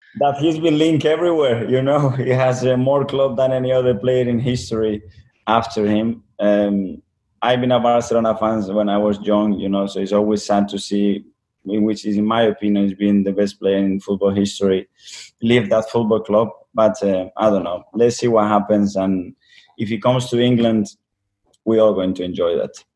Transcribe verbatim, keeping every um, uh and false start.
that he's been linked everywhere. You know, he has uh, more club than any other player in history after him. Um, I've been a Barcelona fan when I was young, you know, so it's always sad to see, which is, in my opinion, has been the best player in football history, leave that football club. But uh, I don't know. Let's see what happens. And if he comes to England, we're all going to enjoy that.